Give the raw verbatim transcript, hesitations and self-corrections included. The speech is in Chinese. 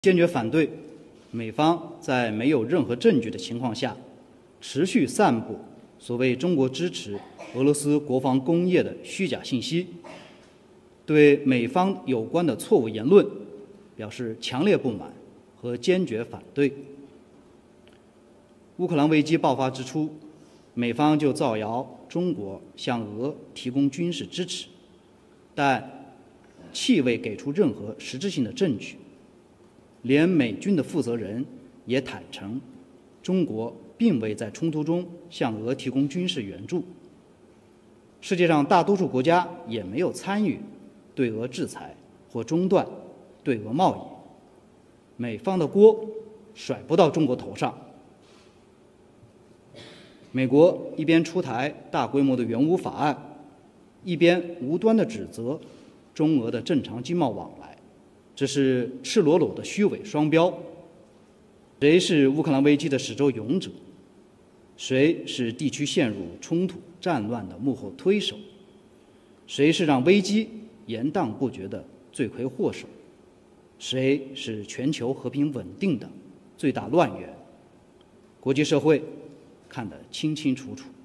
坚决反对美方在没有任何证据的情况下，持续散布所谓中国支持俄罗斯国防工业的虚假信息，对美方有关的错误言论表示强烈不满和坚决反对。乌克兰危机爆发之初，美方就造谣中国向俄提供军事支持，但弃未给出任何实质性的证据。连美军的负责人也坦诚，中国并未在冲突中向俄提供军事援助。世界上大多数国家也没有参与对俄制裁或中断对俄贸易，美方的锅甩不到中国头上。美国一边出台大规模的援乌法案，一边无端地指责中俄的正常经贸往来，这是赤裸裸的虚伪双标。谁是乌克兰危机的始作俑者？谁是地区陷入冲突战乱的幕后推手？谁是让危机延宕不绝的罪魁祸首？谁是全球和平稳定的最大乱源？国际社会看得清清楚楚。